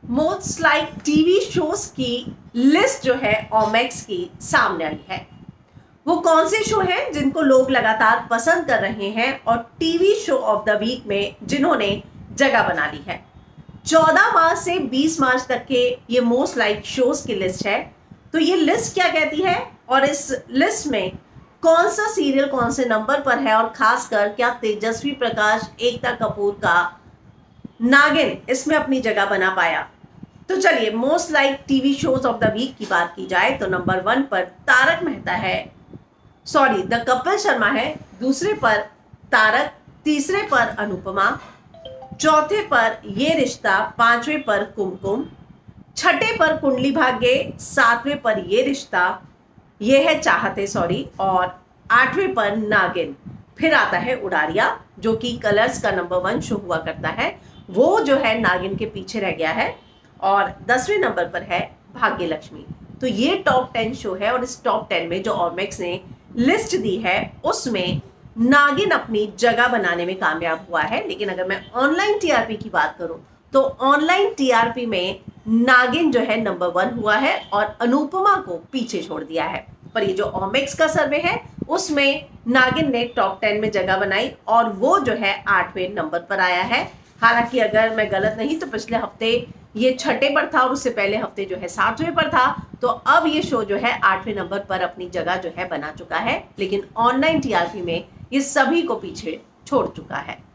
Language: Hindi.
मोस्ट लाइक टीवी शोज की लिस्ट जो है ओमेक्स की सामने आई है। वो कौन से शो हैं जिनको लोग लगातार पसंद कर रहे हैं और TV show of the week में जिन्होंने जगह बना ली है। 14 मार्च से 20 मार्च तक के ये मोस्ट लाइक शोज की लिस्ट है। तो ये लिस्ट क्या कहती है और इस लिस्ट में कौन सा सीरियल कौन से नंबर पर है और खासकर क्या तेजस्वी प्रकाश एकता कपूर का नागिन इसमें अपनी जगह बना पाया। तो चलिए most like TV shows of the week की बात की जाए तो नंबर 1 पर तारक मेहता है, सॉरी द कपिल शर्मा है, दूसरे पर तारक, तीसरे पर अनुपमा, चौथे पर ये रिश्ता, पांचवें पर कुमकुम, छठे पर कुंडली भाग्य, सातवें पर ये रिश्ता, ये है चाहते सॉरी, और आठवें पर नागिन। फिर आता है उड़ारिया जो कि कलर्स का नंबर 1 शो हुआ करता है, वो जो है नागिन के पीछे रह गया है। और 10वें नंबर पर है भाग्य लक्ष्मी। तो ये टॉप 10 शो है और इस टॉप 10 में जो ओमेक्स ने लिस्ट दी है उसमें नागिन अपनी जगह बनाने में कामयाब हुआ है। लेकिन अगर मैं ऑनलाइन टीआरपी की बात करूं तो ऑनलाइन टीआरपी में नागिन जो है नंबर 1 हुआ है और अनुपमा को पीछे छोड़ दिया है। पर ये जो ओमेक्स का सर्वे है उसमें नागिन ने टॉप 10 में जगह बनाई और वो जो है 8वें नंबर पर आया है। हालांकि अगर मैं गलत नहीं तो पिछले हफ्ते ये छठे पर था और उससे पहले हफ्ते जो है 7वें पर था। तो अब ये शो जो है 8वें नंबर पर अपनी जगह जो है बना चुका है, लेकिन ऑनलाइन टीआरपी में ये सभी को पीछे छोड़ चुका है।